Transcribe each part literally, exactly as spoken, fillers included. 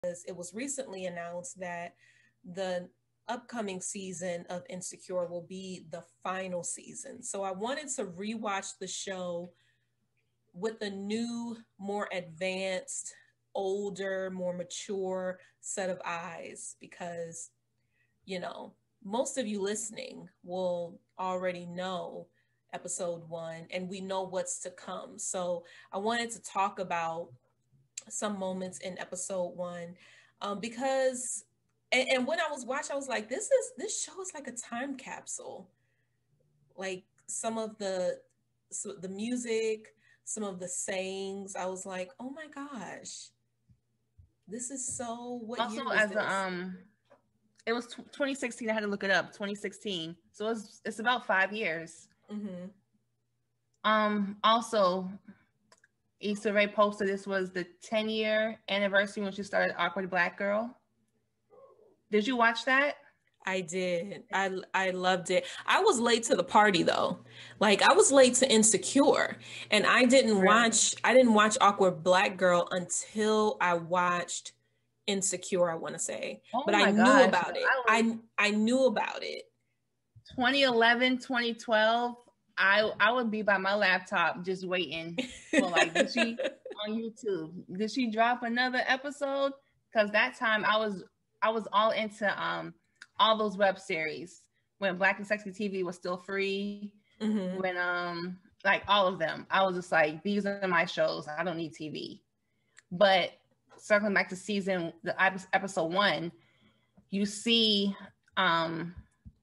It was recently announced that the upcoming season of Insecure will be the final season. So I wanted to rewatch the show with a new, more advanced, older, more mature set of eyes because, you know, most of you listening will already know episode one and we know what's to come. So I wanted to talk about some moments in episode one um, because and, and when I was watching, I was like, this is this show is like a time capsule. Like some of the so the music, some of the sayings, I was like, oh my gosh, this is so. What Also, year was as this? a, um, it was t- twenty sixteen. I had to look it up. twenty sixteen. So it's it's about five years. Mm-hmm. Um. Also, Issa Rae posted this was the ten year anniversary when she started Awkward Black Girl. Did you watch that? I did. I I loved it. I was late to the party though. Like I was late to Insecure, and I didn't Really? watch. I didn't watch Awkward Black Girl until I watched Insecure. I want to say, Oh but I my knew gosh. about it. I, was, I I knew about it. twenty eleven, twenty twelve. I I would be by my laptop just waiting for like did she on YouTube? Did she drop another episode? Because that time I was I was all into um. all those web series when Black and Sexy T V was still free, Mm-hmm. when um like all of them, I was just like, these are my shows. I don't need T V. But circling back to season the episode one, you see um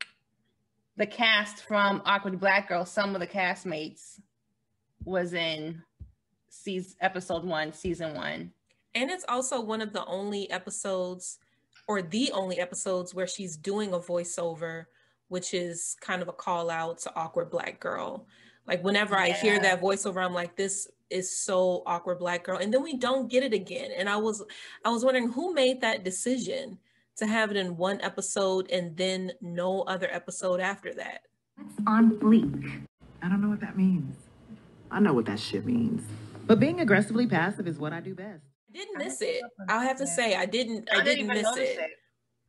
the cast from Awkward Black Girl. Some of the castmates was in season episode one, season one, and it's also one of the only episodes. Or the only episodes where she's doing a voiceover, which is kind of a call out to Awkward Black Girl. Like whenever yeah. I hear that voiceover, I'm like, this is so Awkward Black Girl. And then we don't get it again. And I was, I was wondering who made that decision to have it in one episode and then no other episode after that. That's on fleek. I don't know what that means. I know what that shit means. But being aggressively passive is what I do best. I didn't miss it. I'll have to say I didn't. I, I didn't, didn't miss it. it.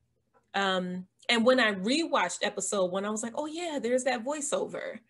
Um, and when I rewatched episode one, I was like, "Oh yeah, there's that voiceover."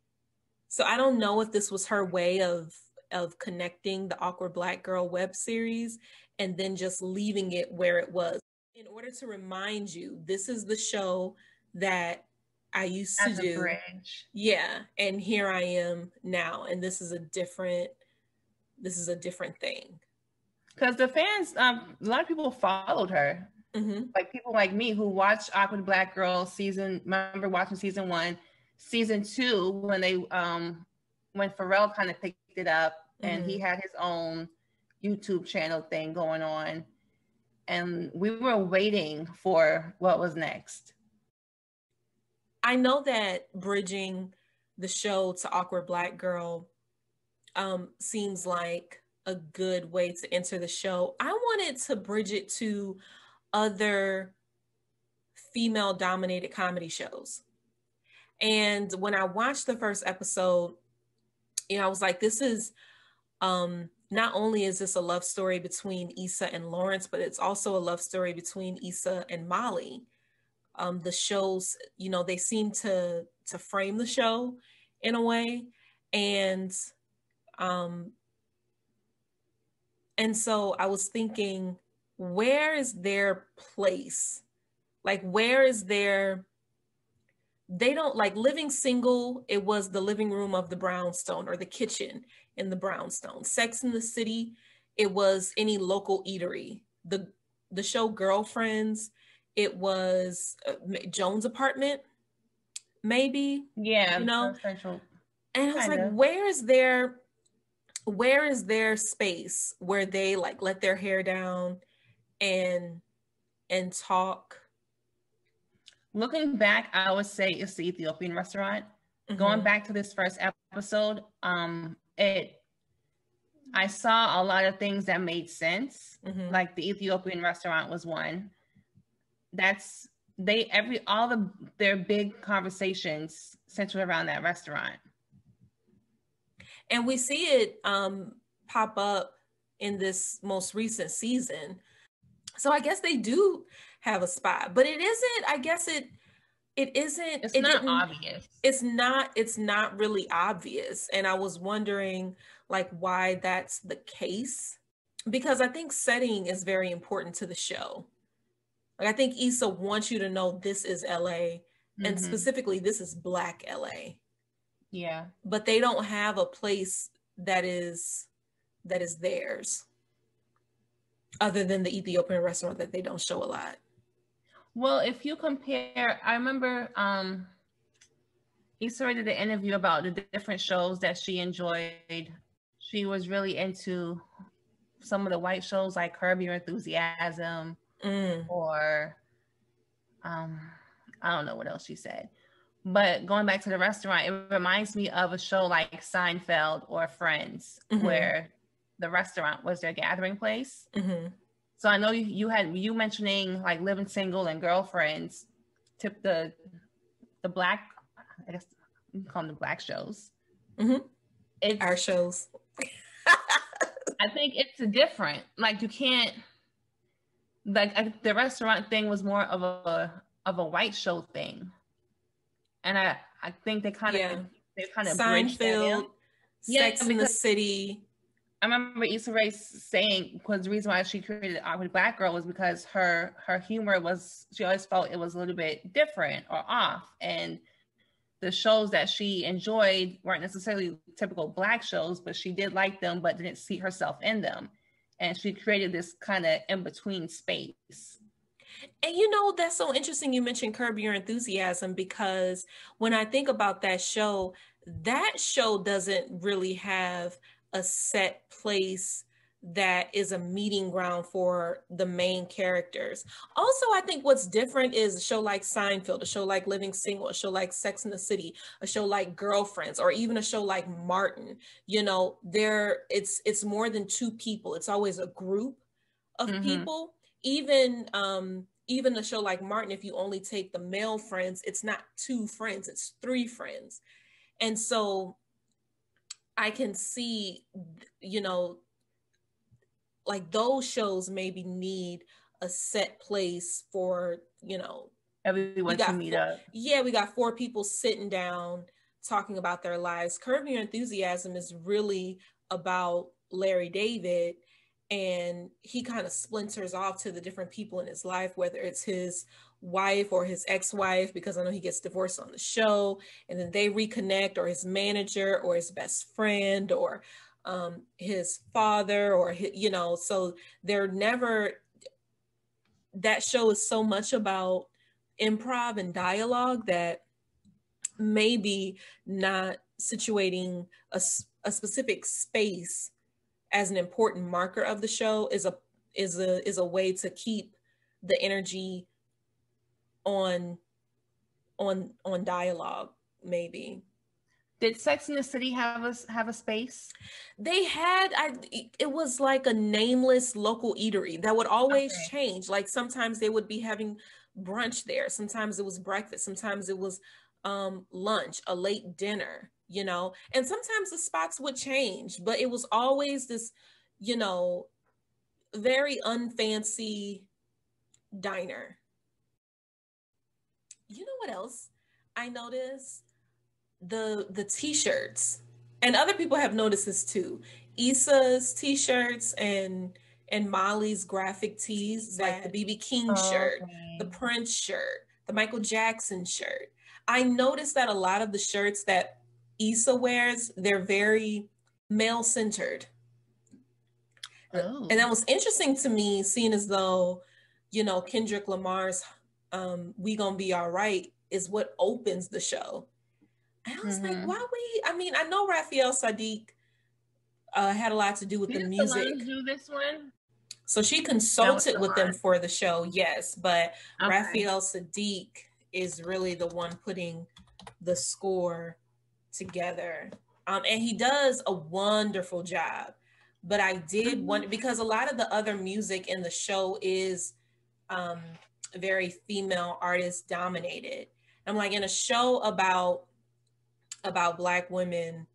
So I don't know if this was her way of of connecting the Awkward Black Girl web series and then just leaving it where it was in order to remind you this is the show that I used to As do. A bridge. Yeah, and here I am now, and this is a different. This is a different thing. Because the fans, um, a lot of people followed her. Mm-hmm. Like people like me who watched Awkward Black Girl season, remember watching season one, season two, when they, um, when Pharrell kind of picked it up and mm-hmm. he had his own YouTube channel thing going on. And we were waiting for what was next. I know that bridging the show to Awkward Black Girl um, seems like a good way to enter the show. I wanted to bridge it to other female dominated comedy shows. And when I watched the first episode, you know, I was like, this is um, not only is this a love story between Issa and Lawrence, but it's also a love story between Issa and Molly. Um, the shows, you know, they seem to to frame the show in a way. And um, And so I was thinking, where is their place? Like, where is their, they don't like Living Single. It was the living room of the brownstone or the kitchen in the brownstone. Sex in the City. It was any local eatery. The, the show Girlfriends. It was uh, Jones' apartment, maybe. Yeah. You know, central. And I was like, where is their, where is their space where they like let their hair down and and talk? Looking back, I would say it's the Ethiopian restaurant. Mm-hmm. Going back to this first episode, um, it I saw a lot of things that made sense. Mm-hmm. Like the Ethiopian restaurant was one. That's they every all the their big conversations centered around that restaurant. And we see it um, pop up in this most recent season. So I guess they do have a spot, but it isn't, I guess it, it isn't, It's it not didn't, obvious. it's not, it's not really obvious. And I was wondering like why that's the case, because I think setting is very important to the show. Like I think Issa wants you to know this is L A, and Mm-hmm. specifically this is Black L A. Yeah. But they don't have a place that is that is theirs, other than the Ethiopian restaurant that they don't show a lot. Well, if you compare, I remember um, Issa did an interview about the different shows that she enjoyed. She was really into some of the white shows like Curb Your Enthusiasm, Mm. or um, I don't know what else she said. But going back to the restaurant, it reminds me of a show like Seinfeld or Friends, Mm-hmm. where the restaurant was their gathering place. Mm-hmm. So I know you, you had you mentioning like Living Single and Girlfriends, tip the the black, I guess you can call them the black shows. Mm-hmm. It's our shows. I think it's different. Like you can't, like I, the restaurant thing was more of a of a white show thing, and I I think they kind of Yeah. they kind of bridged that Seinfeld, in. Yeah, Sex in the City. I remember Issa Rae saying, because the reason why she created Awkward Black Girl was because her her humor was, she always felt it was a little bit different or off, and the shows that she enjoyed weren't necessarily typical Black shows, but she did like them, but didn't see herself in them, and she created this kind of in between space. And you know, that's so interesting you mentioned Curb Your Enthusiasm, because when I think about that show, that show doesn't really have a set place that is a meeting ground for the main characters. Also, I think what's different is a show like Seinfeld, a show like Living Single, a show like Sex in the City, a show like Girlfriends, or even a show like Martin. You know, there it's it's more than two people. It's always a group of Mhm. people. Even um even a show like Martin, if you only take the male friends, it's not two friends, it's three friends. And so I can see, you know, like those shows maybe need a set place for, you know, Everyone to meet four, up. Yeah, we got four people sitting down talking about their lives. Curb Your Enthusiasm is really about Larry David, and he kind of splinters off to the different people in his life, whether it's his wife or his ex-wife, because I know he gets divorced on the show, and then they reconnect, or his manager or his best friend, or um, his father, or his, you know, so they're never, that show is so much about improv and dialogue that maybe not situating a, a specific space as an important marker of the show is a is a is a way to keep the energy on on on dialogue. Maybe. Did Sex in the City have a have a space? They had, I it was like a nameless local eatery that would always okay. change. Like sometimes they would be having brunch there, sometimes it was breakfast, sometimes it was um lunch, a late dinner, you know, and sometimes the spots would change, but it was always this, you know, very unfancy diner. You know what else I noticed? The the t-shirts, and other people have noticed this too. Issa's t-shirts and and Molly's graphic tees, that, like the B B King oh, shirt, okay. the Prince shirt, the Michael Jackson shirt. I noticed that a lot of the shirts that Issa wears, they're very male-centered. Oh. And that was interesting to me, seeing as though, you know, Kendrick Lamar's um, We Gonna Be All Right is what opens the show. And I was mm-hmm. like, why we, I mean, I know Raphael Sadiq uh, had a lot to do with Did the music. The do this one? So she consulted with them for the show, yes, but okay. Raphael Sadiq is really the one putting the score together. Um, and he does a wonderful job. But I did mm-hmm. want, because a lot of the other music in the show is um, very female artist dominated. I'm like, in a show about about Black women,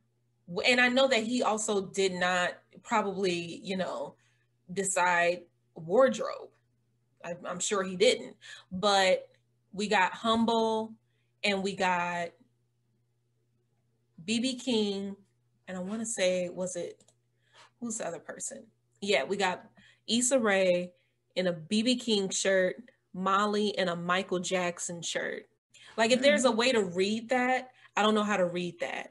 and I know that he also did not probably, you know, decide wardrobe. I, I'm sure he didn't, but we got Humble and we got B B King, and I want to say, was it, who's the other person? Yeah, we got Issa Rae in a B B King shirt, Molly in a Michael Jackson shirt. Like, if there's a way to read that, I don't know how to read that.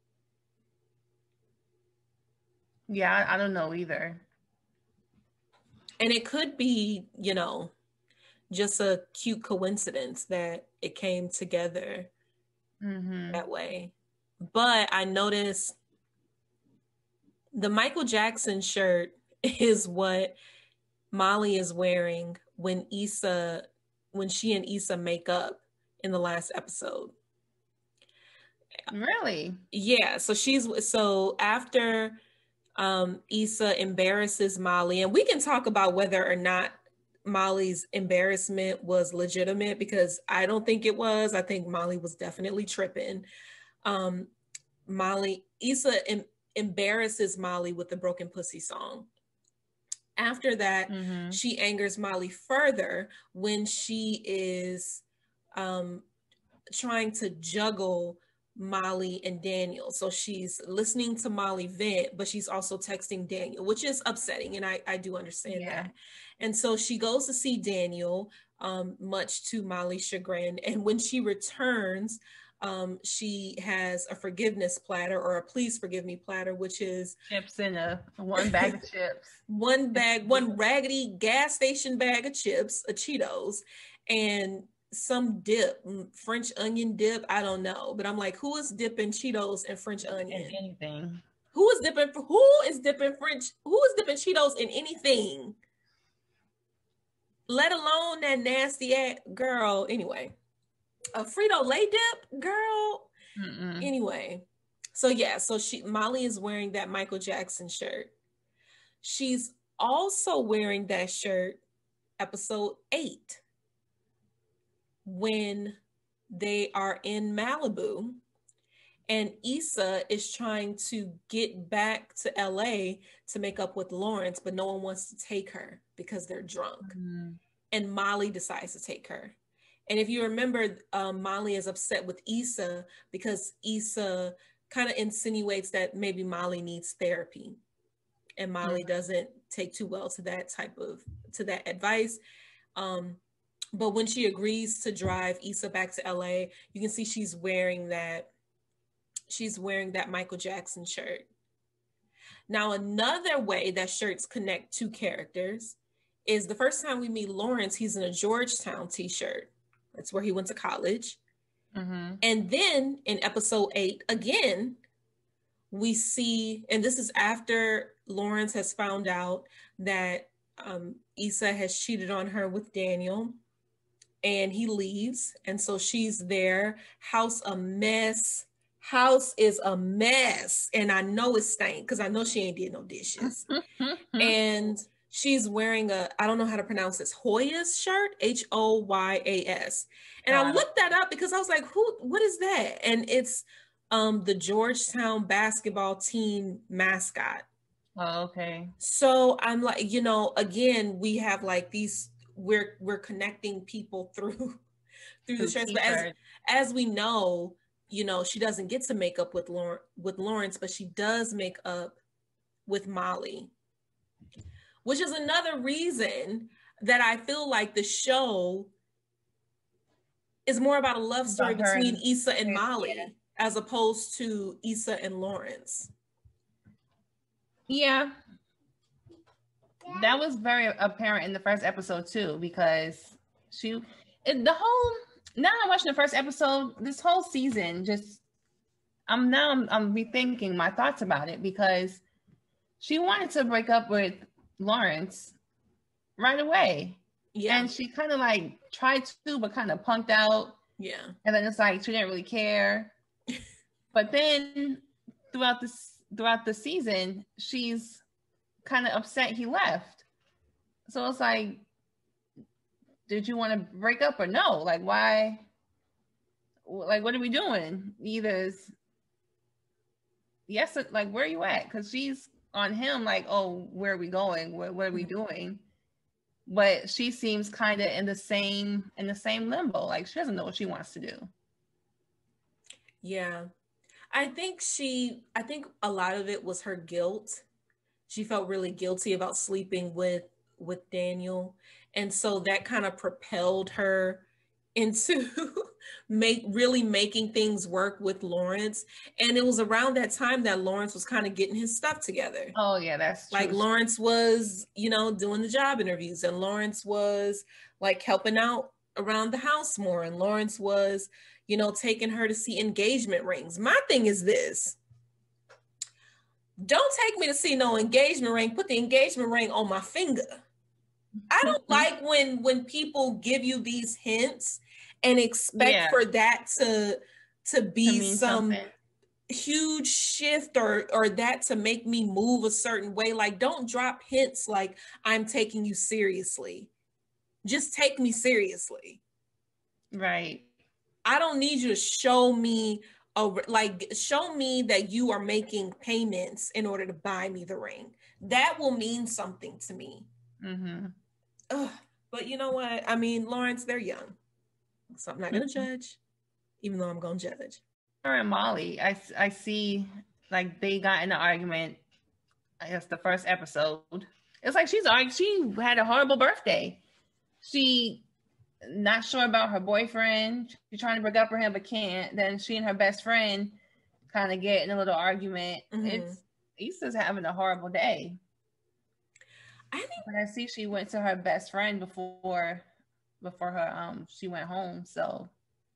Yeah, I, I don't know either. And it could be, you know, just a cute coincidence that it came together mm-hmm. that way. But I noticed the Michael Jackson shirt is what Molly is wearing when Issa, when she and Issa make up in the last episode. Really? Yeah. So she's, so after um, Issa embarrasses Molly, and we can talk about whether or not Molly's embarrassment was legitimate, because I don't think it was. I think Molly was definitely tripping. Um, Molly, Issa em- embarrasses Molly with the Broken Pussy song. After that, mm-hmm. she angers Molly further when she is um, trying to juggle Molly and Daniel. So she's listening to Molly vent, but she's also texting Daniel, which is upsetting. And I, I do understand yeah. that. And so she goes to see Daniel, um, much to Molly's chagrin. And when she returns, um, she has a forgiveness platter, or a please forgive me platter, which is chips in a one bag of chips, one bag, one raggedy gas station bag of chips, a Cheetos, and some dip, French onion dip. I don't know, but I'm like, who is dipping Cheetos and French onion? In anything. Who is dipping? Who is dipping French? Who is dipping Cheetos in anything? Let alone that nasty ass girl. Anyway, a Frito-Lay dip, girl. Mm-mm. Anyway, so yeah, so she Molly is wearing that Michael Jackson shirt. She's also wearing that shirt episode eight, when they are in Malibu and Issa is trying to get back to L A to make up with Lawrence, but no one wants to take her because they're drunk. Mm-hmm. And Molly decides to take her. And if you remember, um, Molly is upset with Issa because Issa kind of insinuates that maybe Molly needs therapy. And Molly mm-hmm. doesn't take too well to that type of, to that advice. Um, But when she agrees to drive Issa back to L A, you can see she's wearing that, she's wearing that Michael Jackson shirt. Now, another way that shirts connect two characters is the first time we meet Lawrence, he's in a Georgetown t-shirt. That's where he went to college. Mm-hmm. And then in episode eight, again, we see, and this is after Lawrence has found out that um, Issa has cheated on her with Daniel. And he leaves. And so she's there. House a mess. House is a mess. And I know it's stank because I know she ain't did no dishes. And she's wearing a, I don't know how to pronounce this, Hoyas shirt, H O Y A S. And wow. I looked that up because I was like, who, what is that? And it's um, the Georgetown basketball team mascot. Oh, okay. So I'm like, you know, again, we have like these, we're we're connecting people through through the shirts. But as, as we know, you know, she doesn't get to make up with Lawrence, with Lawrence, but she does make up with Molly, which is another reason that I feel like the show is more about a love story between and, Issa and Molly yeah. as opposed to Issa and Lawrence. Yeah. That was very apparent in the first episode too, because she, it, the whole, now I'm watching the first episode, this whole season, just, I'm now, I'm, I'm rethinking my thoughts about it, because she wanted to break up with Lawrence right away. Yeah. And she kind of like tried to, but kind of punked out. Yeah. And then it's like, she didn't really care. But then throughout this, throughout the season, she's kind of upset he left. So it's like, did you want to break up or no? Like, why? Like, what are we doing? Either yes, like, where are you at? Because she's on him like, oh, where are we going? What, what are we doing? but she seems kind of in the same in the same limbo. Like she doesn't know what she wants to do. Yeah. I think she, I think a lot of it was her guilt. She felt really guilty about sleeping with with Daniel. And so that kind of propelled her into make really making things work with Lawrence. And it was around that time that Lawrence was kind of getting his stuff together. Oh yeah, that's true. Like Lawrence was, you know, doing the job interviews, and Lawrence was like helping out around the house more, and Lawrence was, you know, taking her to see engagement rings. My thing is this: don't take me to see no engagement ring. Put the engagement ring on my finger. I don't like when when people give you these hints and expect yeah. for that to to be to some something. huge shift or or that to make me move a certain way. Like, don't drop hints like I'm taking you seriously. Just take me seriously. Right. I don't need you to show me a, like show me that you are making payments in order to buy me the ring. That will mean something to me. Mm-hmm. Ugh, but you know what? I mean, Lawrence, they're young, so I'm not gonna mm-hmm. judge, even though I'm gonna judge. Her and Molly, I I see like they got in an argument. I guess the first episode. It's like she's arguing. She had a horrible birthday. She not sure about her boyfriend. She's trying to break up for him, but can't. Then she and her best friend kind of get in a little argument. Mm-hmm. It's Issa's having a horrible day. I think but I see she went to her best friend before before her um she went home. So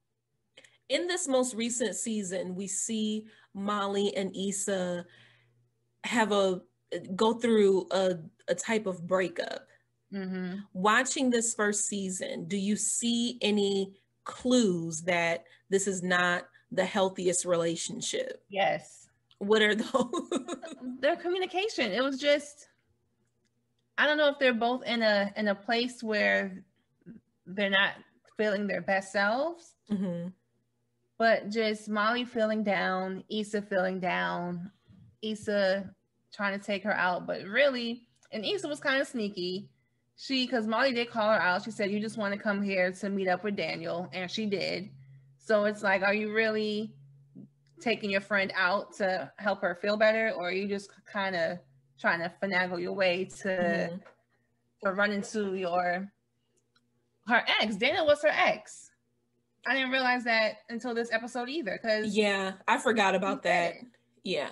in this most recent season, we see Molly and Issa have a go through a, a type of breakup. Mm-hmm. Watching this first season, do you see any clues that this is not the healthiest relationship? Yes. What are those? Their communication. It was just, I don't know if they're both in a in a place where they're not feeling their best selves, mm-hmm. but just Molly feeling down, Issa feeling down, Issa trying to take her out, but really, and Issa was kind of sneaky. She, because Molly did call her out. She said, you just want to come here to meet up with Daniel. And she did. So it's like, are you really taking your friend out to help her feel better? Or are you just kind of trying to finagle your way to, mm-hmm. to run into your, her ex? Daniel was her ex. I didn't realize that until this episode either. Cause yeah, I forgot about that. Yeah.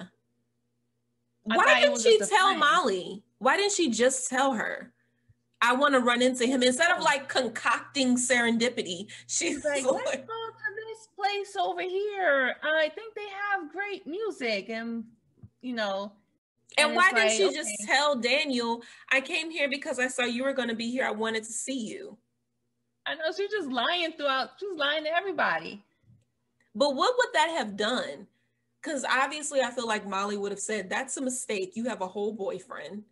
Why didn't she tell friend. Molly? Why didn't she just tell her? I want to run into him instead of like concocting serendipity. She's like, let's go to this place over here. I think they have great music, and you know. And, and why didn't like, she okay. just tell Daniel, I came here because I saw you were going to be here. I wanted to see you. I know, she's just lying throughout. She's lying to everybody. But what would that have done? Because obviously I feel like Molly would have said, that's a mistake. You have a whole boyfriend.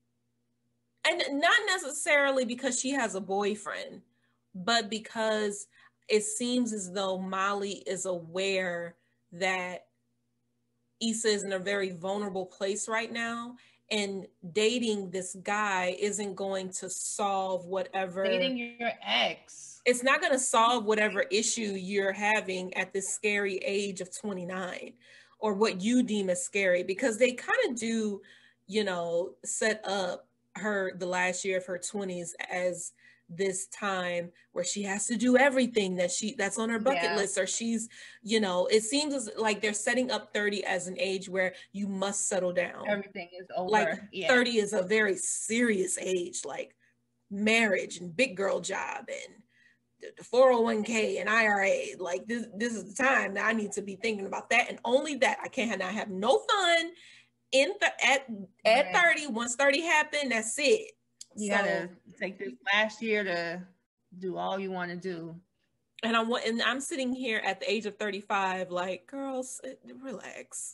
And not necessarily because she has a boyfriend, but because it seems as though Molly is aware that Issa is in a very vulnerable place right now, and dating this guy isn't going to solve whatever. Dating your ex. It's not going to solve whatever issue you're having at this scary age of twenty-nine, or what you deem as scary, because they kind of do, you know, set up her the last year of her twenties as this time where she has to do everything that she that's on her bucket yeah. list, or she's, you know, it seems as like they're setting up thirty as an age where you must settle down. Everything is over. Like yeah. thirty is a very serious age, like marriage and big girl job and the four oh one k and I R A. Like this this is the time that I need to be thinking about that, and only that. I can't not have no fun in the at at right. thirty. Once thirty happened, that's it. You so, gotta take this last year to do all you want to do. And I want, and I'm sitting here at the age of thirty-five, like, girls, relax.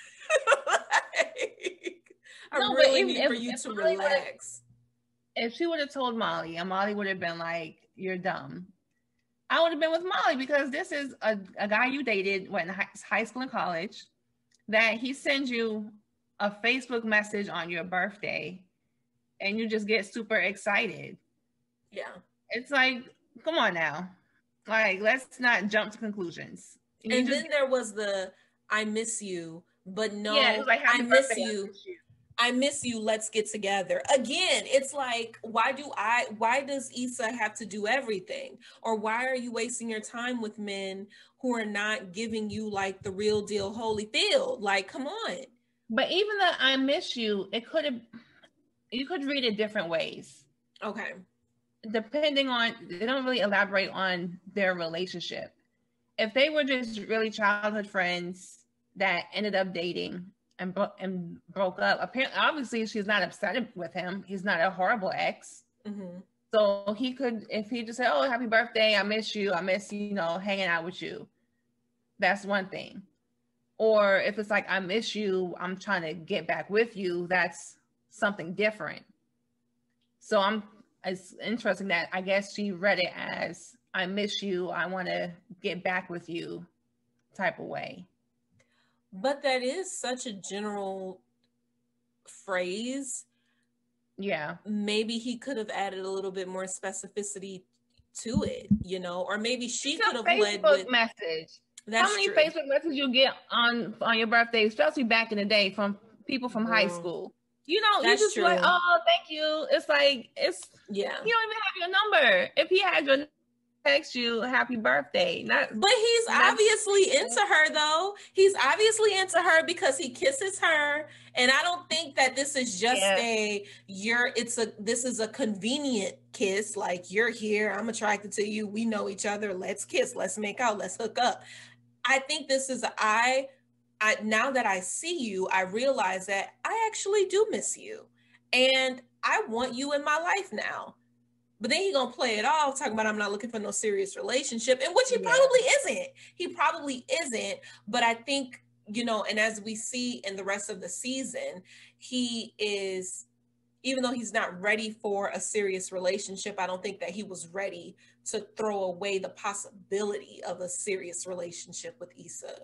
like, I no, really if, need if, for you to relax. If she would have told Molly, and Molly would have been like, "You're dumb," I would have been with Molly, because this is a, a guy you dated when high, high school and college, that he sends you a Facebook message on your birthday, and you just get super excited. Yeah. It's like, come on now. Like, let's not jump to conclusions. You and just, then there was the I miss you, but no, yeah, it was like, I miss birthday, you. I miss you. I miss you. Let's get together. Again, it's like, why do I, why does Issa have to do everything? Or why are you wasting your time with men who are not giving you like the real deal Holyfield? Like, come on. But even the I miss you, it could have, you could read it different ways. Okay. Depending on, they don't really elaborate on their relationship. If they were just really childhood friends that ended up dating and, bro- and broke up, apparently, obviously she's not upset with him. He's not a horrible ex. Mm-hmm. So he could, if he just said, oh, happy birthday, I miss you. I miss, you know, hanging out with you. That's one thing. Or if it's like, I miss you, I'm trying to get back with you. That's something different. So I'm, it's interesting that I guess she read it as, I miss you, I want to get back with you type of way. But that is such a general phrase. Yeah. Maybe he could have added a little bit more specificity to it, you know, or maybe she it's could have Facebook led with message. That's How many true. Facebook messages you get on on your birthday, especially back in the day from people from mm. high school? You know, That's you just true. like, oh, thank you. It's like, it's, yeah. You don't even have your number. If he had your text you happy birthday. Not, but he's not, obviously into her though. He's obviously into her because he kisses her. And I don't think that this is just yeah. a, you're, it's a, this is a convenient kiss. Like, you're here, I'm attracted to you. We know each other. Let's kiss. Let's make out. Let's hook up. I think this is, I, I, now that I see you, I realize that I actually do miss you. And I want you in my life now. But then he gonna play it off, talking about I'm not looking for no serious relationship, and which he yeah. probably isn't. He probably isn't. But I think, you know, and as we see in the rest of the season, he is, even though he's not ready for a serious relationship, I don't think that he was ready to throw away the possibility of a serious relationship with Issa.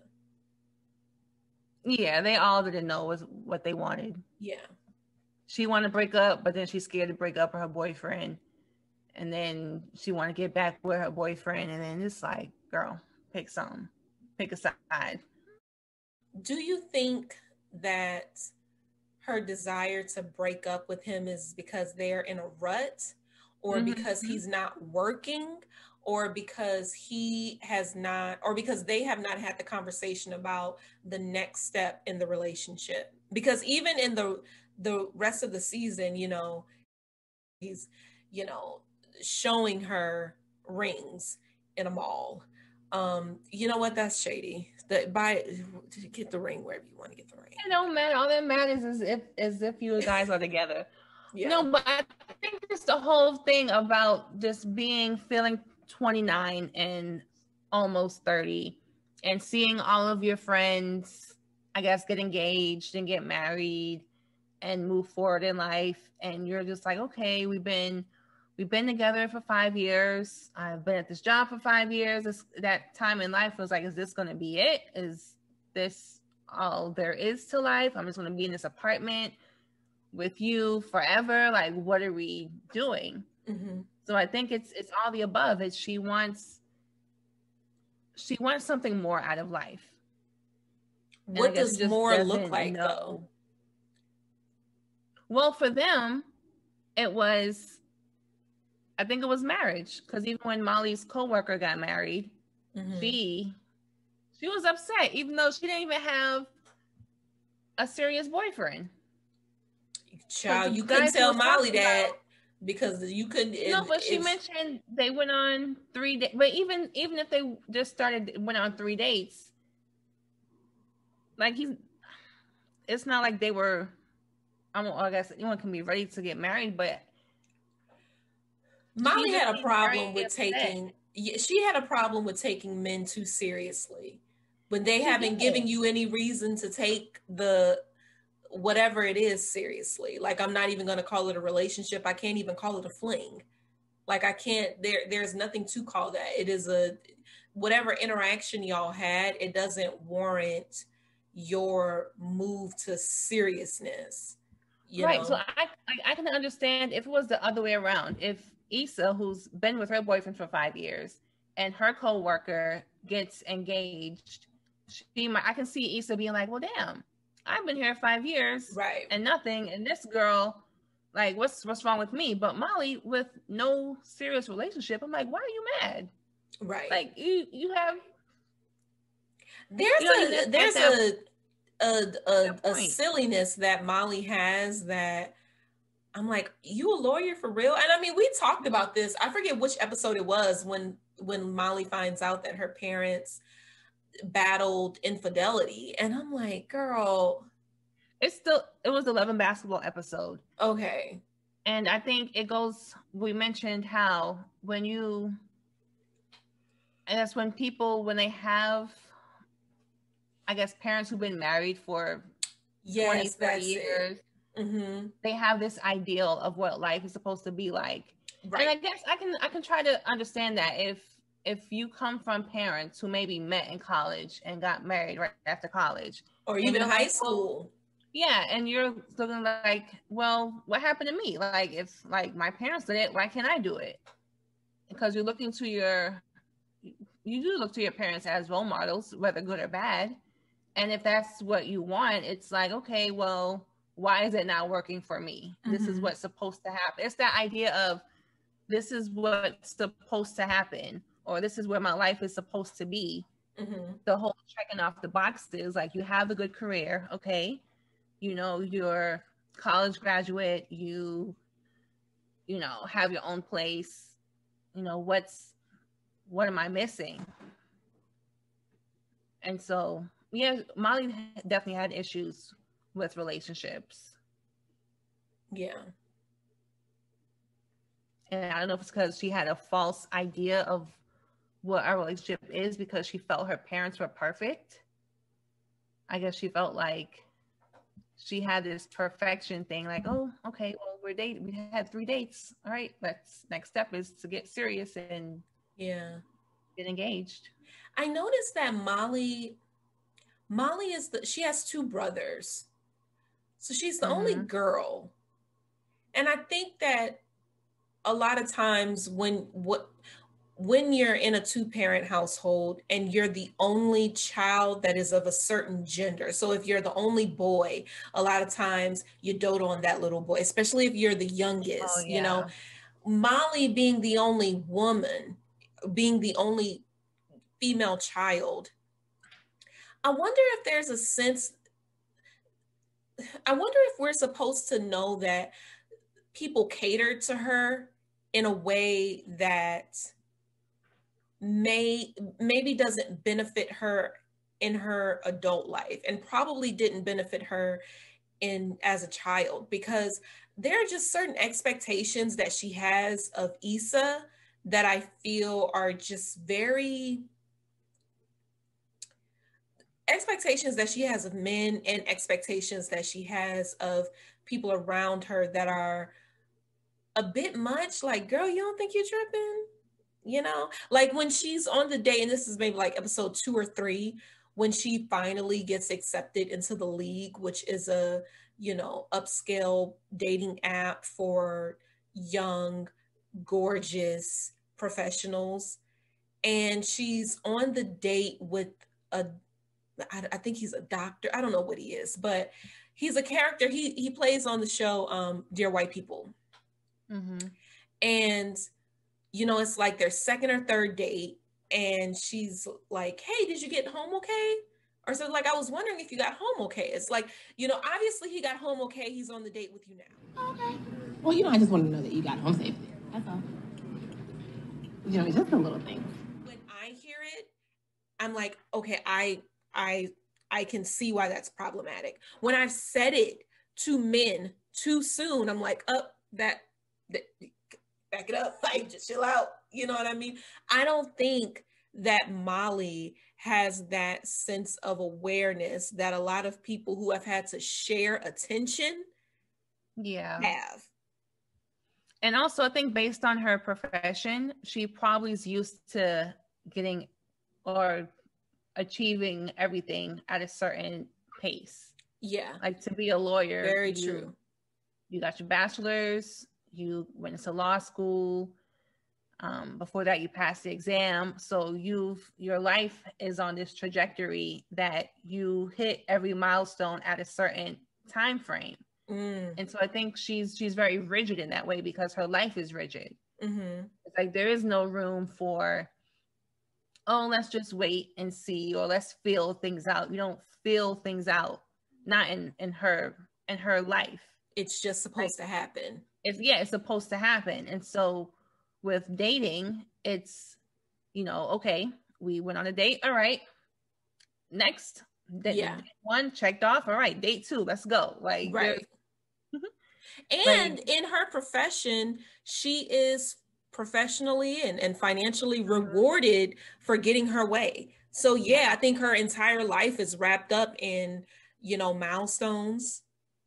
Yeah, they all didn't know was what they wanted. Yeah. She wanted to break up, but then she's scared to break up with her boyfriend. And then she wanted to get back with her boyfriend. And then it's like, girl, pick some, pick a side. Do you think that her desire to break up with him is because they're in a rut, or mm-hmm. because he's not working, or because he has not, or because they have not had the conversation about the next step in the relationship? Because even in the the rest of the season, you know, he's, you know, showing her rings in a mall. Um, you know what? That's shady. That buy get the ring wherever you want to get the ring. It don't matter. All that matters is if as if you guys are together. Yeah. No, but I think it's the whole thing about just being feeling twenty-nine and almost thirty and seeing all of your friends, I guess, get engaged and get married and move forward in life. And you're just like, okay, we've been We've been together for five years. I've been at this job for five years. This, that time in life was like, is this going to be it? Is this all there is to life? I'm just going to be in this apartment with you forever. Like, what are we doing? Mm-hmm. So I think it's it's all the above. It's she wants she wants something more out of life. What does more look like, know. though? Well, for them, it was. I think it was marriage, because even when Molly's coworker got married, mm-hmm. she she was upset, even though she didn't even have a serious boyfriend. Child, you couldn't tell Molly that about, because you couldn't. No, but she mentioned they went on three dates. But even even if they just started went on three dates, like he's, it's not like they were. I don't. I guess anyone can be ready to get married, but. Molly had a problem with taking, she had a problem with taking men too seriously when they haven't given you any reason to take the, whatever it is seriously. Like, I'm not even going to call it a relationship. I can't even call it a fling. Like, I can't, there, there's nothing to call that. It is a, whatever interaction y'all had, it doesn't warrant your move to seriousness. You right. know? So I, I, I can understand if it was the other way around. If, Issa, who's been with her boyfriend for five years, and her coworker gets engaged, she might, I can see Issa being like, well, damn, I've been here five years right. and nothing. And this girl, like, what's what's wrong with me? But Molly, with no serious relationship, I'm like, why are you mad? Right. Like, you you have there's you know, a there's that, a a a, a silliness that Molly has that I'm like, you a lawyer for real? And I mean, we talked about this. I forget which episode it was when when Molly finds out that her parents battled infidelity, and I'm like, girl, it's still it was the eleven basketball episode. Okay. And I think it goes, we mentioned how when you, and that's when people, when they have, I guess, parents who've been married for yes, twenty, thirty years, mm-hmm. they have this ideal of what life is supposed to be like. Right. And I guess I can I can try to understand that if if you come from parents who maybe met in college and got married right after college, or even high like, school. Well, yeah, and you're looking like, well, what happened to me? Like, if like my parents did it, why can't I do it? Because you're looking to your, you do look to your parents as role models, whether good or bad. And if that's what you want, it's like, okay, well, why is it not working for me? Mm-hmm. This is what's supposed to happen. It's that idea of this is what's supposed to happen, or this is where my life is supposed to be. Mm-hmm. The whole checking off the boxes, like you have a good career, okay, you know, you're college graduate, you, you know, have your own place, you know, what's, what am I missing? And so, yeah, Molly definitely had issues with relationships. Yeah. And I don't know if it's because she had a false idea of what our relationship is because she felt her parents were perfect. I guess she felt like she had this perfection thing, like, oh, okay, well, we're dating. We had three dates. All right, let's, next step is to get serious and yeah, get engaged. I noticed that Molly, Molly is the, she has two brothers. So she's the mm-hmm. only girl. And I think that a lot of times when what when you're in a two-parent household and you're the only child that is of a certain gender, so if you're the only boy, a lot of times you dote on that little boy, especially if you're the youngest. Oh, yeah. You know, Molly being the only woman, being the only female child, I wonder if there's a sense, I wonder if we're supposed to know that people catered to her in a way that may maybe doesn't benefit her in her adult life and probably didn't benefit her in as a child, because there are just certain expectations that she has of Issa that I feel are just very expectations that she has of men and expectations that she has of people around her that are a bit much. Like, girl, you don't think you're tripping? You know, like when she's on the date, and this is maybe like episode two or three, when she finally gets accepted into the League, which is a, you know, upscale dating app for young, gorgeous professionals. And she's on the date with a, I, I think he's a doctor. I don't know what he is, but he's a character. He he plays on the show, um, Dear White People. Mm-hmm. And, you know, it's like their second or third date. And she's like, hey, did you get home okay? Or so like, I was wondering if you got home okay. It's like, you know, obviously he got home okay. He's on the date with you now. Okay. Well, you know, I just want to know that you got home safely. That's all. You know, just a little thing. When I hear it, I'm like, okay, I, I, I can see why that's problematic. When I've said it to men too soon, I'm like, up, oh, that, that, back it up, like just chill out. You know what I mean? I don't think that Molly has that sense of awareness that a lot of people who have had to share attention yeah. have. And also, I think based on her profession, she probably is used to getting or achieving everything at a certain pace. Yeah. Like to be a lawyer. Very you, true. You got your bachelor's, you went into law school, Um, before that, you pass the exam. So you've your life is on this trajectory that you hit every milestone at a certain time frame. Mm. And so I think she's she's very rigid in that way because her life is rigid. Mm-hmm. It's like there is no room for, oh, let's just wait and see, or let's feel things out. You don't feel things out, not in in her in her life. It's just supposed like, to happen. It's yeah, it's supposed to happen. And so with dating, it's, you know, okay, we went on a date. All right. Next. Date yeah. one checked off. All right. Date two. Let's go. Like, right. And like, in her profession, she is professionally and, and financially rewarded for getting her way. So yeah, I think her entire life is wrapped up in, you know, milestones,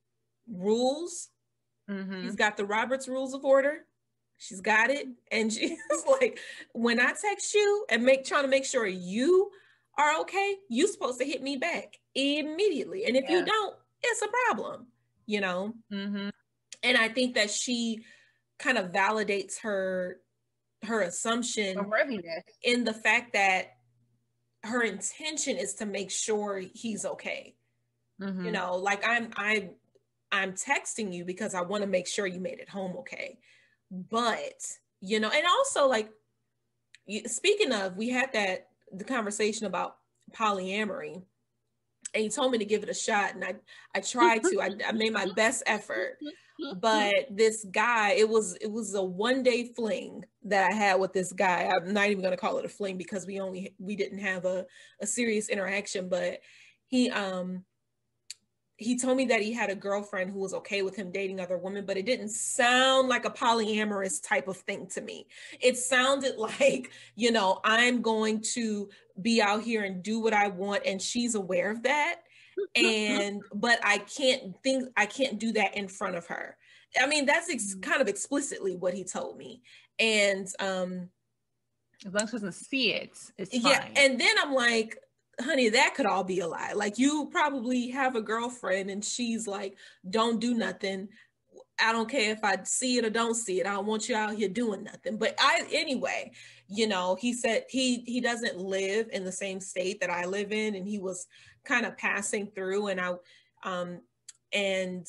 rules. Mm-hmm. She's got the Robert's Rules of Order. She's got it. And she's like, when I text you and make trying to make sure you are okay, you're supposed to hit me back immediately. And if yeah. you don't, it's a problem, you know? Mm-hmm. And I think that she kind of validates her, her assumption in the fact that her intention is to make sure he's okay. Mm-hmm. You know, like I'm, I'm, I'm texting you because I want to make sure you made it home okay. But, you know, and also like, speaking of, we had that, the conversation about polyamory, and you told me to give it a shot. And I, I tried to, I, I made my best effort, but this guy, it was, it was a one day fling that I had with this guy. I'm not even going to call it a fling because we only, we didn't have a, a serious interaction, but he, um, he told me that he had a girlfriend who was okay with him dating other women, but it didn't sound like a polyamorous type of thing to me. It sounded like, you know, I'm going to be out here and do what I want, and she's aware of that. And, but I can't think, I can't do that in front of her. I mean, that's ex- kind of explicitly what he told me. And, um, as long as she doesn't see it, it's fine. Yeah. And then I'm like, honey, that could all be a lie. Like, you probably have a girlfriend and she's like, don't do nothing. I don't care if I see it or don't see it. I don't want you out here doing nothing. But I, anyway, you know, he said he, he doesn't live in the same state that I live in. And he was kind of passing through, and I, um, and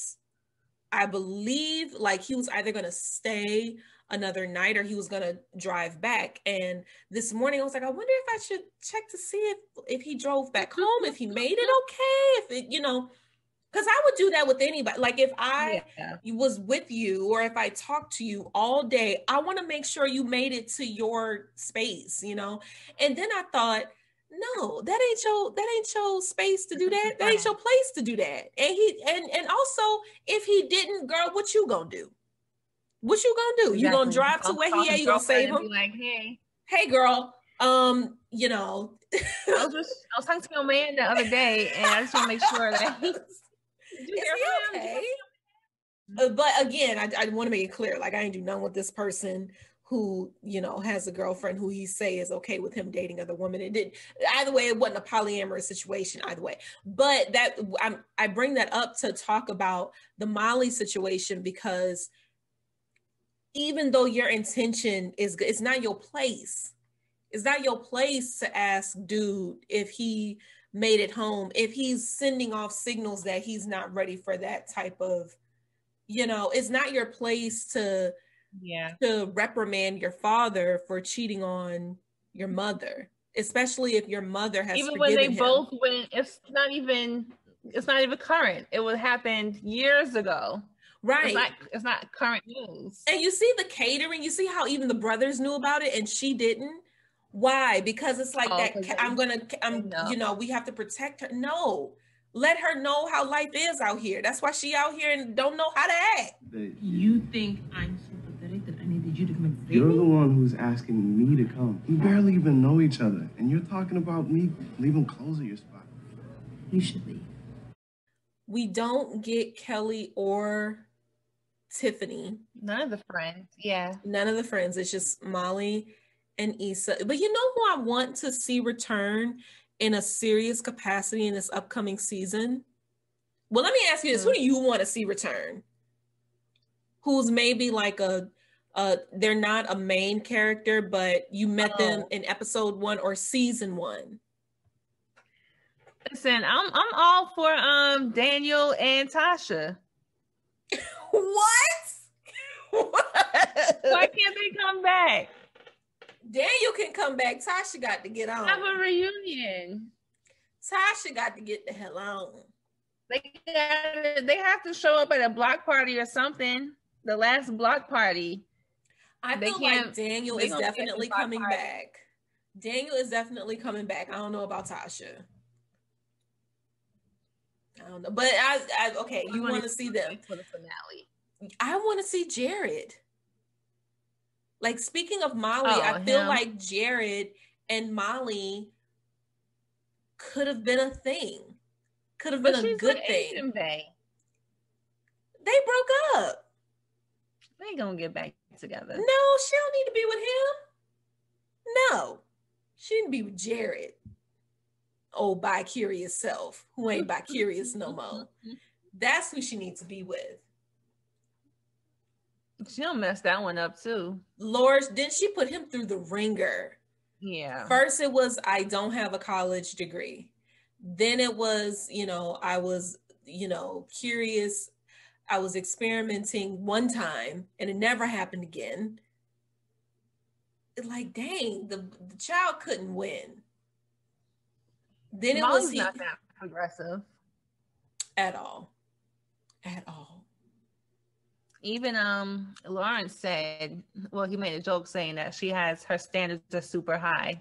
I believe like he was either going to stay another night or he was going to drive back. And this morning I was like, I wonder if I should check to see if, if he drove back home, if he made it okay, if it, you know, because I would do that with anybody. Like if I yeah. was with you or if I talked to you all day, I want to make sure you made it to your space, you know? And then I thought, no, that ain't your, that ain't your space to do that. That ain't your place to do that. And he, and, and also if he didn't, girl, what you gonna do? What you gonna do? Exactly. You gonna drive to where he at? You gonna save him? Be like, hey, hey, girl. Um, you know, I was just, I was talking to your man the other day, and I just want to make sure that he's is he okay? Uh, but again, I, I want to make it clear, like I ain't do nothing with this person who, you know, has a girlfriend who he say is okay with him dating other women. It did either way. It wasn't a polyamorous situation either way. But that I'm, I bring that up to talk about the Molly situation because even though your intention is good, it's not your place. It's not your place to ask dude if he made it home, if he's sending off signals that he's not ready for that type of, you know, it's not your place to, yeah, to reprimand your father for cheating on your mother, especially if your mother has even when they him. both went, it's not even, it's not even current. It would happen years ago. Right. It's not, it's not current news. And you see the catering, you see how even the brothers knew about it and she didn't. Why? Because it's like oh, that. I'm going to, I'm, know. you know, we have to protect her. No, let her know how life is out here. That's why she out here and don't know how to act. You think I'm sympathetic that I needed you to come and save You're me? the one who's asking me to come. We barely even know each other. And you're talking about me leaving clothes at your spot. You should leave. We don't get Kelly or Tiffany. None of the friends. Yeah. None of the friends. It's just Molly and Issa. But you know who I want to see return in a serious capacity in this upcoming season? Well, let me ask you this. Mm-hmm. Who do you want to see return? Who's maybe like a, Uh, they're not a main character, but you met Oh. them in episode one or season one. Listen, I'm I'm all for um Daniel and Tasha. What? What? Why can't they come back? Daniel can come back. Tasha got to get on. Have a reunion. Tasha got to get the hell on. They gotta, they have to show up at a block party or something. The last block party. I They feel can't- like Daniel they is gonna be at definitely the block coming party. back. Daniel is definitely coming back. I don't know about Tasha. I don't know, but I, I okay. You want to see them? For the finale. I want to see Jared. Like, speaking of Molly, Oh, I feel him. like Jared and Molly could have been a thing. Could have been But a she's good with thing. Asian Bay. They broke up. They ain't gonna get back together. No, she don't need to be with him. No, she didn't be with Jared. Oh, bi-curious self, who ain't bi-curious no more. That's who she needs to be with. She'll mess that one up too. Lord, didn't she put him through the ringer? Yeah. First it was, I don't have a college degree. Then it was, you know, I was, you know, curious. I was experimenting one time and it never happened again. Like, dang, the, the child couldn't win. Then it Molly's was he, not that progressive. at all. At all. Even um Lawrence said, well, he made a joke saying that she has her standards are super high.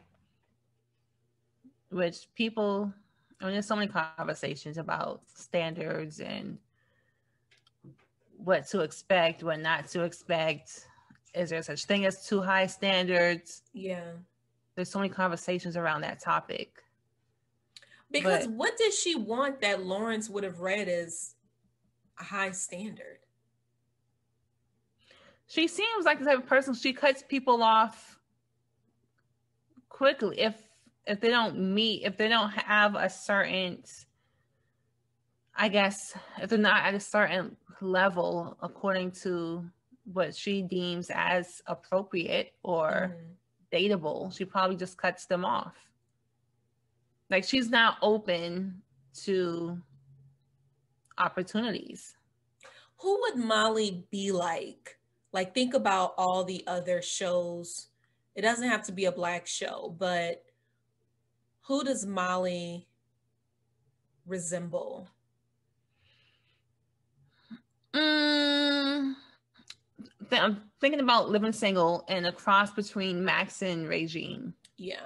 Which people, I mean, there's so many conversations about standards and what to expect, what not to expect. Is there such thing as too high standards? Yeah. There's so many conversations around that topic. Because But- what did she want that Lawrence would have read as a high standard? She seems like the type of person, she cuts people off quickly if if they don't meet, if they don't have a certain, I guess, if they're not at a certain level according to what she deems as appropriate or Mhm. dateable, she probably just cuts them off. Like, she's not open to opportunities. Who would Molly be like? Like, think about all the other shows. It doesn't have to be a Black show, but who does Molly resemble? Mm, th- I'm thinking about Living Single and a cross between Max and Regine. Yeah.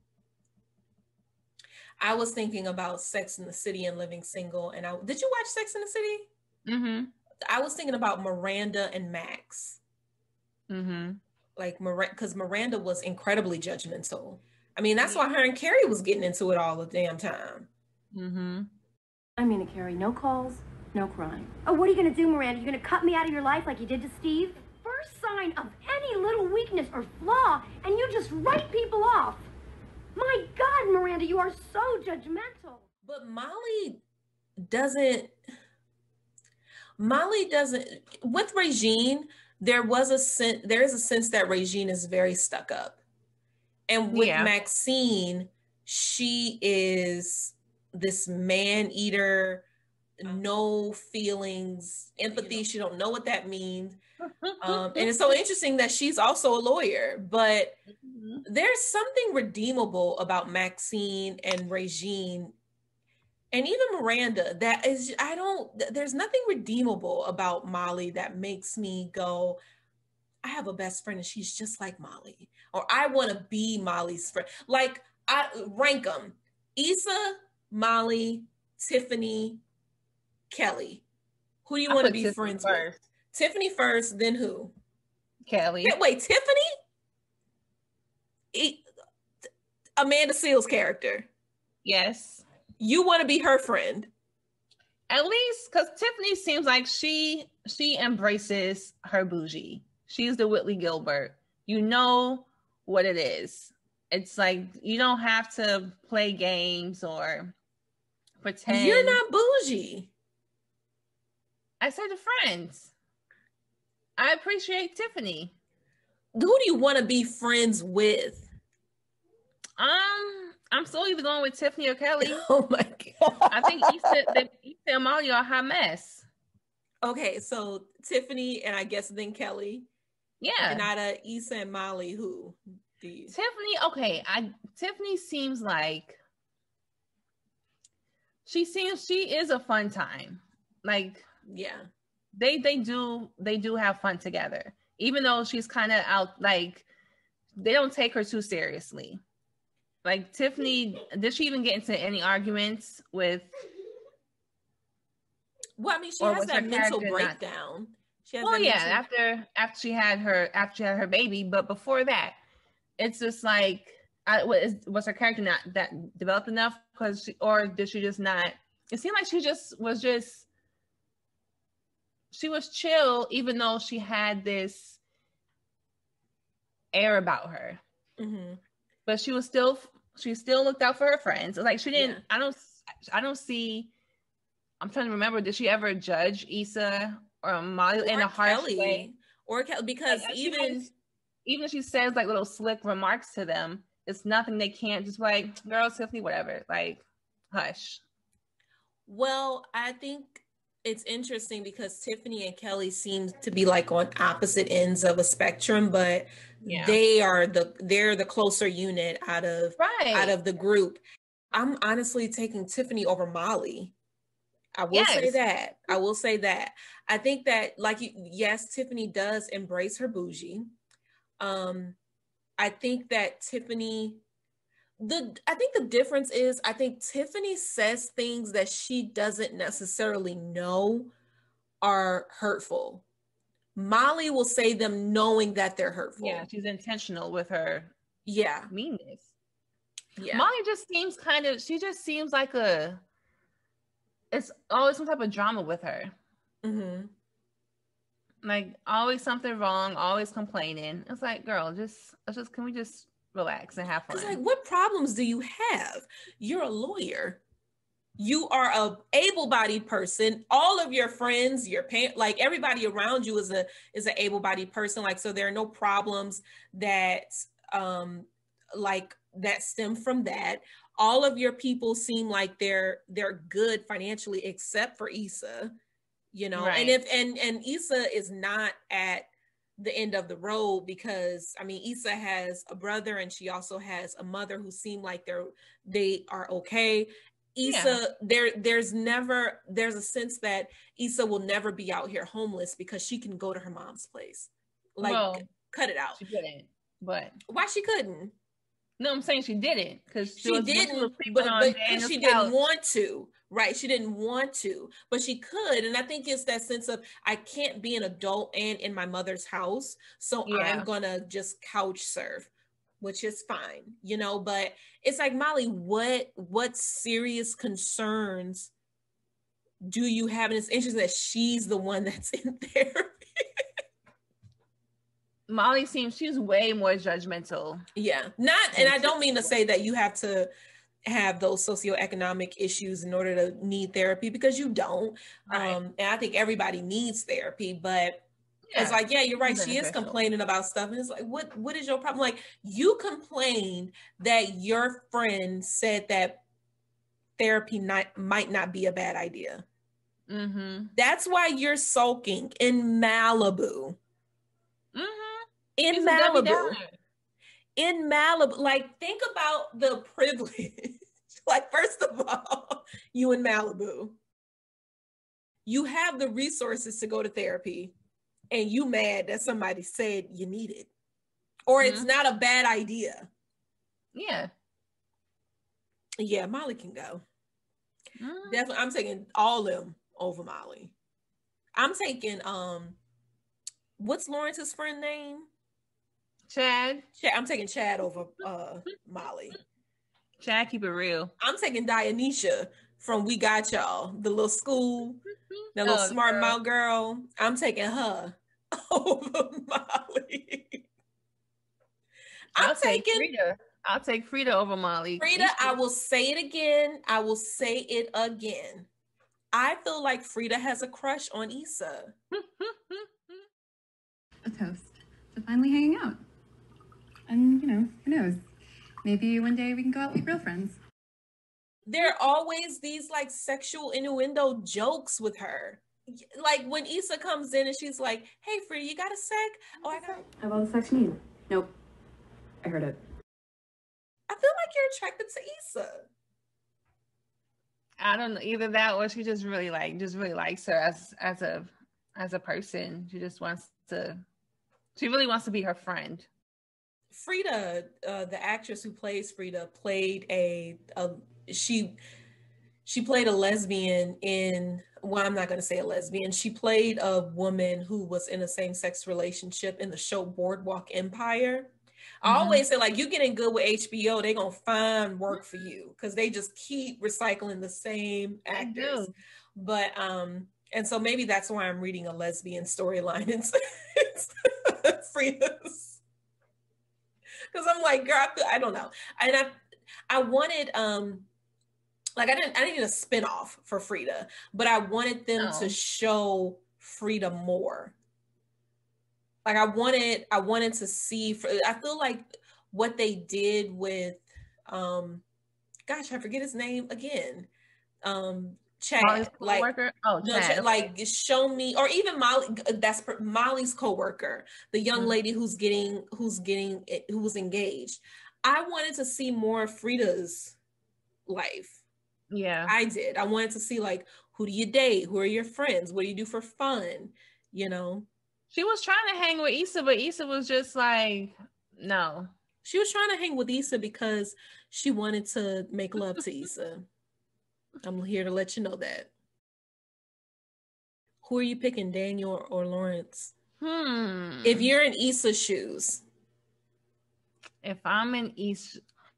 I was thinking about Sex in the City and Living Single. And I did you watch Sex in the City? Mm-hmm. I was thinking about Miranda and Max. Mm-hmm. Like, because Miranda was incredibly judgmental. I mean, that's why her and Carrie was getting into it all the damn time. Mm-hmm. I mean, Carrie, no calls, no crime. Oh, what are you gonna do, Miranda? You gonna cut me out of your life like you did to Steve? First sign of any little weakness or flaw, and you just write people off. My God, Miranda, you are so judgmental. But Molly doesn't, Molly doesn't, with Regine, there was a sense, there is a sense that Regine is very stuck up. And with Yeah. Maxine, she is this man eater, no feelings, empathy. She don't know what that means. Um, and it's so interesting that she's also a lawyer, but there's something redeemable about Maxine and Regine and even Miranda that is, I don't, there's nothing redeemable about Molly that makes me go, I have a best friend and she's just like Molly, or I want to be Molly's friend. Like, I rank them: Issa, Molly, Tiffany, Kelly. Who do you I want to put be Tiffany friends first. with? Tiffany first, then who? Kelly. Wait, wait, Tiffany? E- Amanda Seals' character. Yes. You want to be her friend. At least because Tiffany seems like she she embraces her bougie. She's the Whitley Gilbert. You know what it is. It's like you don't have to play games or pretend. You're not bougie. I said to friends. I appreciate Tiffany. who do you want to be friends with? Um, I'm still either going with Tiffany or Kelly. Oh my God. I think Issa, they, Issa and Molly are a hot mess. Okay, so Tiffany and I guess then Kelly. Yeah. And out of Issa and Molly, who do you? Tiffany, okay. I Tiffany seems like she seems she is a fun time. Like, yeah. They they do they do have fun together. Even though she's kind of out, like they don't take her too seriously. Like Tiffany, did she even get into any arguments with? Well, I mean, she has that mental breakdown. Not, she has well, that yeah, mental... after after she had her after she had her baby, but before that, it's just like, I, was, was her character not that developed enough? Because she, or did she just not? It seemed like she just was just she was chill, even though she had this air about her. Mm-hmm. But she was still she still looked out for her friends. Like she didn't. Yeah. I don't. I don't see. I'm trying to remember. Did she ever judge Issa or Molly or in a harsh Kelly. way? Or Kelly, because like, even she, even if she says like little slick remarks to them, it's nothing they can't just like, girl, Tiffany, whatever. Like, hush. Well, I think it's interesting because Tiffany and Kelly seem to be like on opposite ends of a spectrum, but yeah. they are the they're the closer unit out of right. out of the group. I'm honestly taking Tiffany over Molly. I will yes. say that. I will say that. I think that, like, yes, Tiffany does embrace her bougie. Um, I think that Tiffany, the I think the difference is, I think Tiffany says things that she doesn't necessarily know are hurtful. Molly will say them knowing that they're hurtful. Yeah, she's intentional with her. Yeah, meanness. Yeah, Molly just seems kind of. She just seems like a. It's always some type of drama with her. Mm-hmm. Like always something wrong, always complaining. It's like, girl, just let's just can we just relax and have fun? It's like, what problems do you have? You're a lawyer. You are a able-bodied person. All of your friends, your parents, like everybody around you is a is an able-bodied person. Like, so there are no problems that um like that stem from that. All of your people seem like they're they're good financially, except for Issa, you know. Right. And if and and Issa is not at the end of the road, because I mean, Issa has a brother and she also has a mother who seem like they're they are okay. Issa, yeah. there there's never there's a sense that Issa will never be out here homeless because she can go to her mom's place. Like, well, cut it out. She couldn't, but why she couldn't? No, I'm saying she didn't because she, she was, didn't, she but, but she didn't couch. want to, right? She didn't want to, but she could. And I think it's that sense of, I can't be an adult and in my mother's house, so yeah. I'm gonna just couch surf, which is fine, you know. But it's like, Molly, what what serious concerns do you have? And it's interesting that she's the one that's in therapy. Molly seems she's way more judgmental. Yeah, not, and I don't mean to say that you have to have those socioeconomic issues in order to need therapy, because you don't. Right. Um, and I think everybody needs therapy, but yeah. It's like, yeah, you're right. She is complaining about stuff, and it's like, what what is your problem? Like, you complained that your friend said that therapy not, might not be a bad idea. Mm-hmm. That's why you're sulking in Malibu. Mm-hmm. In She's Malibu, in Malibu, like, think about the privilege. Like, first of all, you in Malibu, you have the resources to go to therapy, and you mad that somebody said you need it, or mm-hmm. it's not a bad idea. Yeah, yeah, Molly can go. Mm-hmm. Definitely, I'm taking all them over Molly. I'm taking um, what's Lawrence's friend name? Chad. Chad. I'm taking Chad over uh, Molly. Chad, keep it real. I'm taking Dionysia from We Got Y'all, the little school, that little oh, smart girl. mouth girl. I'm taking her over Molly. I'm I'll taking take Frida. I'll take Frida over Molly. Frida, I will say it again. I will say it again. I feel like Frida has a crush on Issa. A toast to finally hanging out. And, you know, who knows? Maybe one day we can go out like real friends. There are always these like sexual innuendo jokes with her. Like when Issa comes in and she's like, hey, Frida, you got a sec? Oh, I got Have all the sex you need. Nope. I heard it. I feel like you're attracted to Issa. I don't know, either that or she just really like just really likes her as as a as a person. She just wants to she really wants to be her friend. Frida, uh, the actress who plays Frida, played a, a she she played a lesbian in, well, I'm not going to say a lesbian. She played a woman who was in a same-sex relationship in the show Boardwalk Empire. I mm-hmm. always say, like, you getting good with H B O, they're going to find work for you because they just keep recycling the same actors. But, um, and so maybe that's why I'm reading a lesbian storyline instead of Frida's. Because I'm like, girl, I, feel, I don't know. And I I wanted, um, like, I didn't, I didn't need a spinoff for Frida, but I wanted them no. to show Frida more. Like, I wanted, I wanted to see, I feel like what they did with, um, gosh, I forget his name again. Um, Chad, like, oh, no, Chad. Chad, like show me, or even Molly, that's Molly's coworker, the young mm-hmm. lady who's getting, who's getting, who was engaged. I wanted to see more of Frida's life. Yeah, I did. I wanted to see, like, who do you date? Who are your friends? What do you do for fun? You know? She was trying to hang with Issa, but Issa was just like, no. She was trying to hang with Issa because she wanted to make love to Issa. I'm here to let you know that. Who are you picking, Daniel or, or Lawrence? Hmm. If you're in Issa's shoes. If I'm in Issa,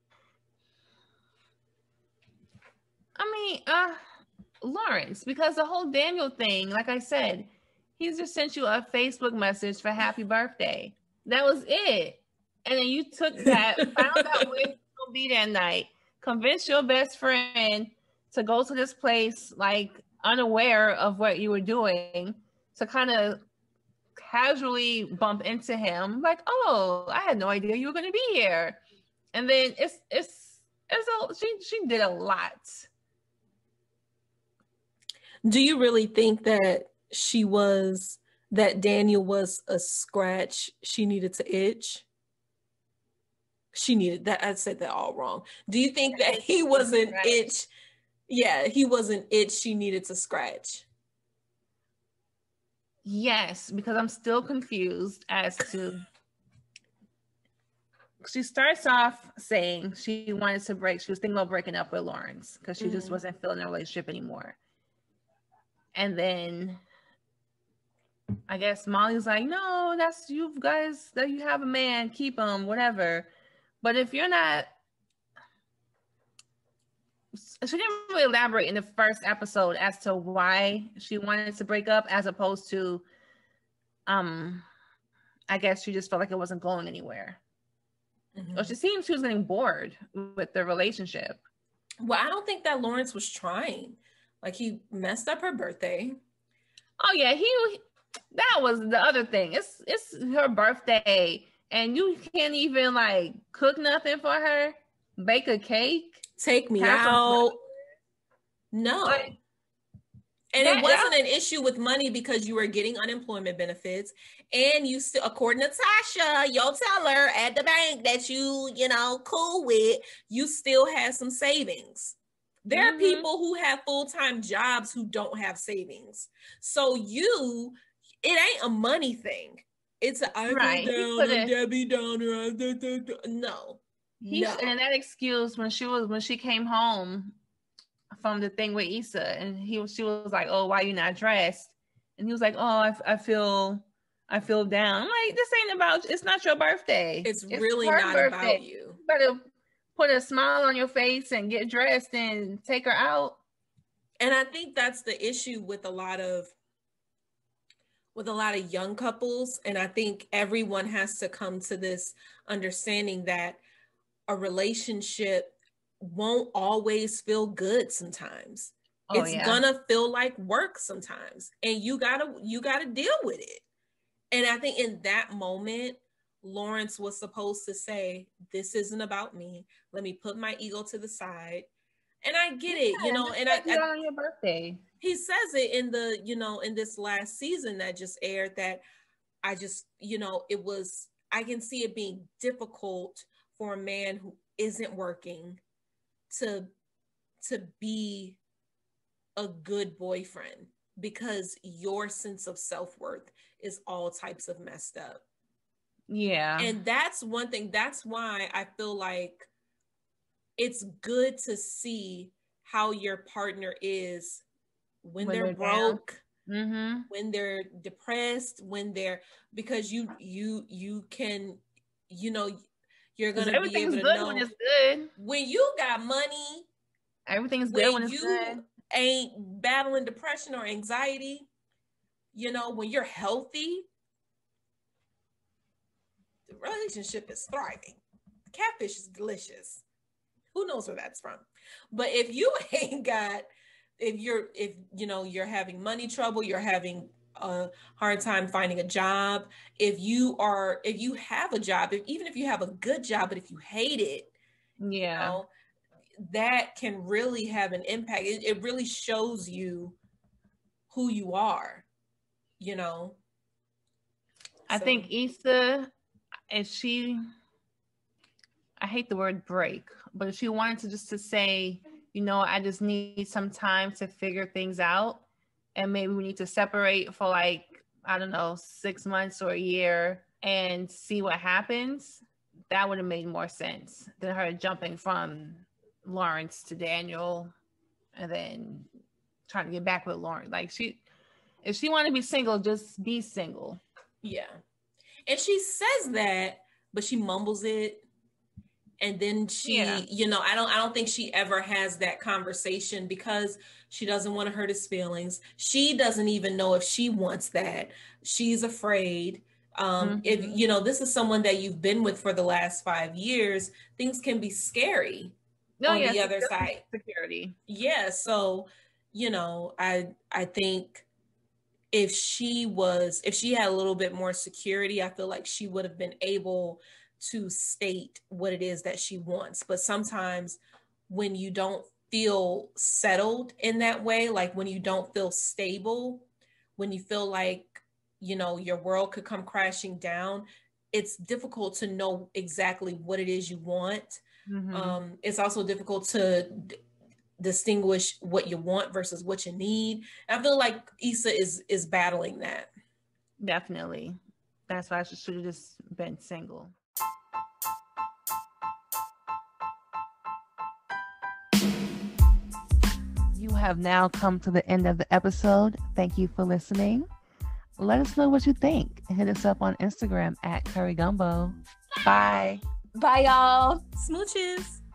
I mean, uh, Lawrence, because the whole Daniel thing, like I said, he's just sent you a Facebook message for happy birthday. That was it. And then you took that, found out where you will be that night, convinced your best friend to go to this place, like, unaware of what you were doing, to kind of casually bump into him, like, oh, I had no idea you were going to be here. And then it's, it's, it's a, she, she did a lot. Do you really think that she was, that Daniel was a scratch she needed to itch? She needed that. I said that all wrong. Do you think that he was an itch? Yeah, he was an itch she needed to scratch. Yes, because I'm still confused as to. She starts off saying she wanted to break, she was thinking about breaking up with Lawrence because she mm-hmm. just wasn't feeling the relationship anymore. And then I guess Molly's like, no, that's you guys, that you have a man, keep him, whatever. But if you're not, she didn't really elaborate in the first episode as to why she wanted to break up, as opposed to, um, I guess she just felt like it wasn't going anywhere. Mm-hmm. Or she seems she was getting bored with the relationship. Well, I don't think that Lawrence was trying. Like, he messed up her birthday. Oh yeah, he. That was the other thing. It's it's her birthday, and you can't even like cook nothing for her, bake a cake, take me out. No. Like, and that, it wasn't that, an issue with money because you were getting unemployment benefits, and you still, according to Tasha, your teller at the bank that you, you know, cool with, you still had some savings. There mm-hmm. are people who have full-time jobs who don't have savings. So you, it ain't a money thing. It's a I right. go down, I'm Debbie Downer. Da, da, da. No. He, no. And that excuse when she was when she came home from the thing with Issa, and he she was like, "Oh, why you not dressed?" And he was like, "Oh, I, I feel I feel down." I'm like, "This ain't about. It's not your birthday. It's, it's really not birthday. About you. You better put a smile on your face and get dressed and take her out." And I think that's the issue with a lot of with a lot of young couples. And I think everyone has to come to this understanding that a relationship won't always feel good sometimes. Oh, it's yeah. gonna feel like work sometimes. And you gotta you gotta deal with it. And I think in that moment, Lawrence was supposed to say, this isn't about me. Let me put my ego to the side. And I get it, Yeah, you know, and I, I on your birthday. He says it in the, you know, in this last season that just aired, that I just, you know, it was, I can see it being difficult for a man who isn't working to, to be a good boyfriend, because your sense of self-worth is all types of messed up. Yeah. And that's one thing. That's why I feel like it's good to see how your partner is when, when they're, they're broke, mm-hmm. when they're depressed, when they're, because you, you, you can, you know, you're going to be able to good know when it's good. When you got money, everything's when good when it's you good. Ain't battling depression or anxiety, you know, when you're healthy, the relationship is thriving. Catfish is delicious. Who knows where that's from? But if you ain't got, if you're, if, you know, you're having money trouble, you're having a hard time finding a job, if you are, if you have a job, if, even if you have a good job, but if you hate it, yeah, you know, that can really have an impact. It, it really shows you who you are, you know. I so. think Issa, if she, I hate the word break, but if she wanted to just to say, you know, I just need some time to figure things out, and maybe we need to separate for like, I don't know, six months or a year and see what happens, that would have made more sense than her jumping from Lawrence to Daniel and then trying to get back with Lawrence. Like, she, if she wanted to be single, just be single. Yeah. And she says that, but she mumbles it. And then she, yeah. you know, I don't, I don't think she ever has that conversation because she doesn't want to hurt his feelings. She doesn't even know if she wants that. She's afraid. Um, mm-hmm. If, you know, this is someone that you've been with for the last five years, things can be scary. No, on yeah, the other side. Security. Yeah. So, you know, I I think if she was, if she had a little bit more security, I feel like she would have been able to state what it is that she wants. But sometimes when you don't feel settled in that way, like when you don't feel stable, when you feel like, you know, your world could come crashing down, it's difficult to know exactly what it is you want. Mm-hmm. Um, it's also difficult to d- distinguish what you want versus what you need. I feel like Issa is is battling that. Definitely. That's why she should have just been single. You have now come to the end of the episode. Thank you for listening. Let us know what you think. Hit us up on Instagram at Curry Gumbo. Bye. Bye, y'all. Smooches.